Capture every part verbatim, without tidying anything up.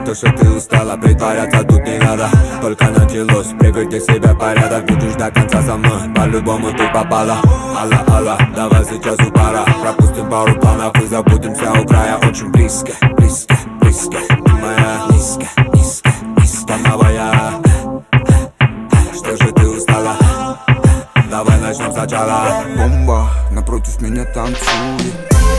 то, что ты устала, притворяться тут не надо. Только началось, приведи себя в порядок. Будешь до конца со мной, по-любому ты попала. Алла, алла, давай сейчас у пара. Пропустим пару планов и забудемся у края. Очень близко, близко, близко. Ты моя низко, низко, низко новая. Что же ты устала? Давай начнем сначала. Бомба, напротив меня танцует.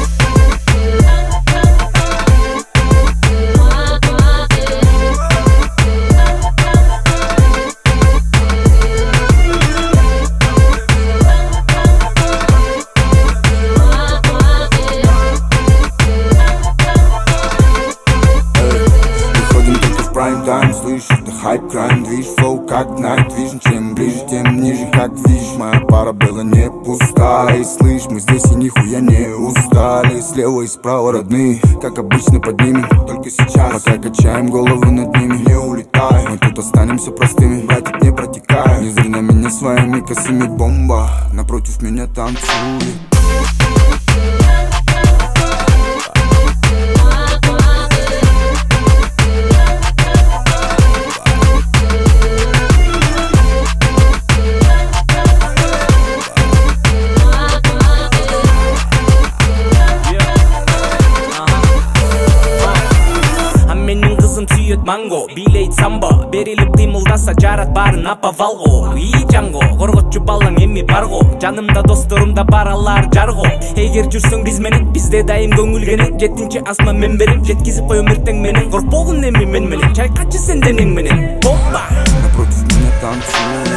Prime time, слышишь, это хайп, крайм, движ, флоу, как Night Vision. Чем ближе, тем ниже, как видишь. Моя пара была не пустая. И слышь, мы здесь и нихуя не устали. Слева и справа родные, как обычно поднимем. Только сейчас, пока качаем головы над ними. Не улетай, мы тут останемся простыми. Братик, не протекай, не зри на меня своими косыми. Бомба, напротив меня танцует. Манго, билейт самбо, берилип кыймылдаса жарат барын апавалго. И жаңго, корготчу балаң эми барго. Жанымда досторумда баралар жарго. Эгер жүрсөң биз менен, бизде дайым көңүл кенен. Жетинчи асма мен берем, жеткизип коем эртең менен. Коркпогун эми мен менен, чайкачы сен денең менен. Бомба! Напротив меня танцует.